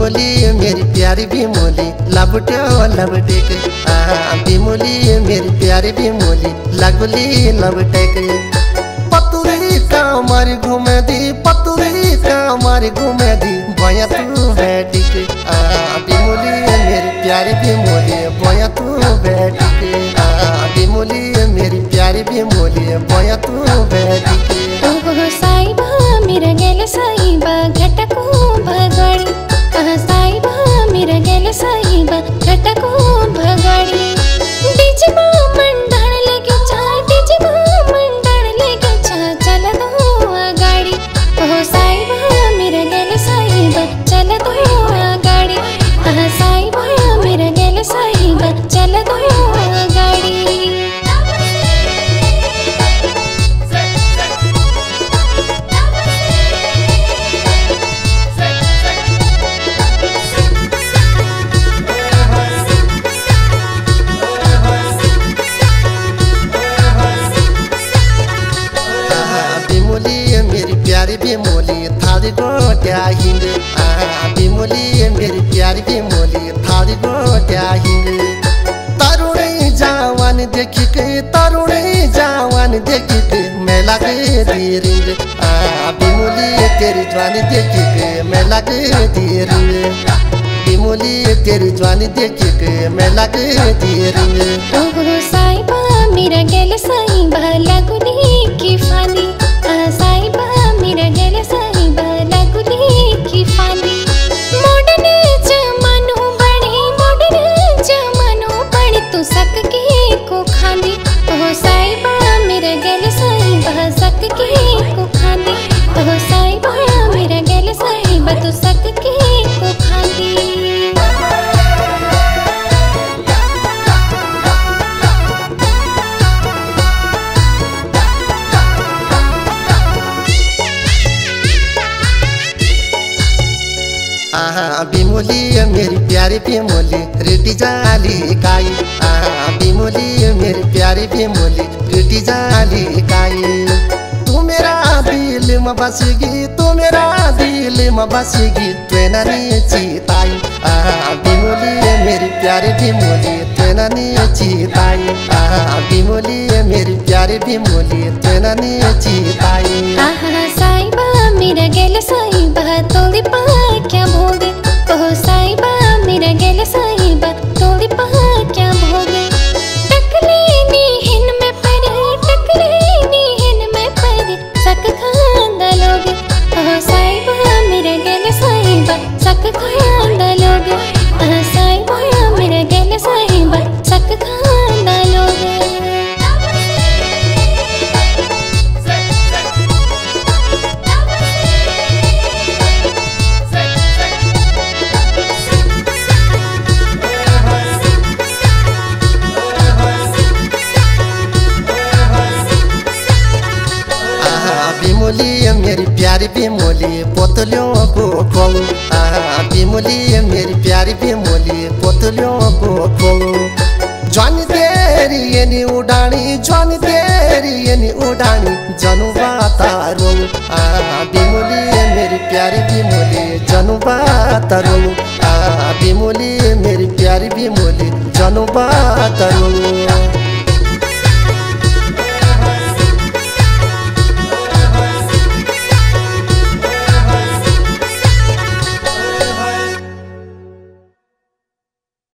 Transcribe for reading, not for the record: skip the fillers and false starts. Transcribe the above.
बिमोली मेरी प्यारी बिमोली लबट्यो लबटेक बिमोली मेरी प्यारी बिमोली लगुली लबटेक पतुरी कामारी घूमे दी पतुरी कामारी घूमे दी भैया तू बैठिक बिमोली मेरी प्यारी बिमोली भैया तू बैठिक बिमोली मेरी प्यारी बिमोली भैया तू बैठिक साईबा मेरा गेल साईबा घटको भगाड़ी साईबा मेरा गेल साईबा घटको भगाड़ी डिजमा मंडण लेके चा डिजमा मंडण लेके चा चल दो गाड़ी ओ साईबा मेरा गेल साईबा चल दो गाड़ी साईबा मेरा गेल साईबा चल दो गाड़ी बिमोली थारी गोट्या हिंद बिमोली मेरी प्यारी बिमोली थारी गोट्या हिंद तरुणी जवान देखी के तरुणी जवान देखी के मैं लगे दी रिंग बिमोली तेरी जवानी देखी के मैं लगे दी रिंग बिमोली तेरी जवानी देखी के मैं लगे दी रिंग साईबा मेरा गेल साईबा लगुली की फानी साईबा मेरा गेल साईबा लगुली की फानी मोडने जमानो बड़ी तू सक के को खानी ओ साईबा मेरा गेल साईबा सक के को खानी ओ साईबा मेरा गेल साईबा तू सक के को खानी बिमोली मेरी प्यारी बिमोली रेटी जाली काई बिमोली मेरी प्यारी बिमोली रेटी जाली काई तू मेरा दिल में बसेगी तू मेरा दिल में बसेगी ट्रेना चीताई बिमोली मेरी प्यारी बिमोली ट्रेना चीताई बिमोली मेरी प्यारी बिमोली ट्रेना चीताई साईबा मेरा गेल साईबा तोड़ी पा क्या भोगे ओ साईबा मेरा गेल साईबा तोड़ी पा क्या भोगे टकलेनी हिन में पर सक खांदा लोगे ओ साईबा मेरा गेल साईबा सक खांदा लोगे साईबा मेरा गेल साईबा सक खांदा लोगे बिमोली मेरी प्यारी बिमोली पोतलियों को खोलो बिमोली मेरी प्यारी बिमोली पोतलियों को खोलो जानी तेरी ये नी उड़ानी जानी तेरी ये नी उड़ानी जनू बातारो बिमोली मेरी प्यारी बिमोली जनू बातारो बिमोली मेरी प्यारी बिमोली जनू बातारो